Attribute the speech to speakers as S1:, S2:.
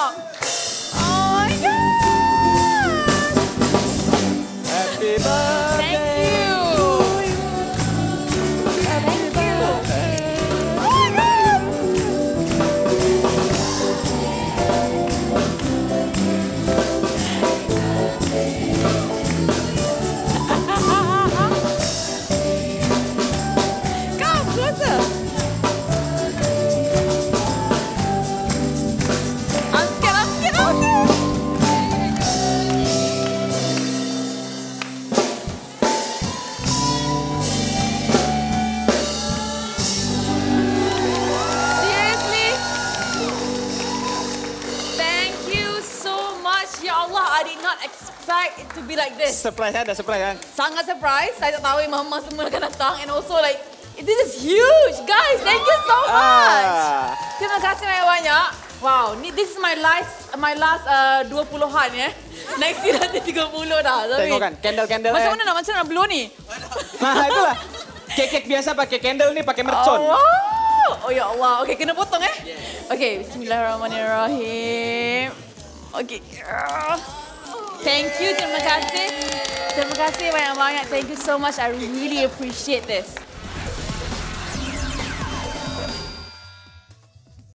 S1: Oh my God.
S2: Happy birthday.
S1: Thank you. Thank you. Oh my God. Come closer. I'm scared. I'm scared. I'm scared. Seriously? Thank you so much. Ya Allah, I did not expect it to be like this.
S2: Surprise ada surprise kan?
S1: Sangat surprise. Saya tak tahu mama semua akan datang. And also like, this is huge. Guys, thank you so much. Terima kasih banyak-banyak. Wow, this is my last 20-an ya. Next year nanti 30 dah.
S2: Tengok kan, candle-candle.
S1: Macam mana nak blow ni?
S2: Nah, itulah. Kek-kek biasa pakai candle ni pakai mercon.
S1: Oh ya Allah. Okey, kena potong Okey, bismillahirrahmanirrahim. Okey. Thank you, terima kasih. Terima kasih banyak-banyak. Thank you so much. I really appreciate this.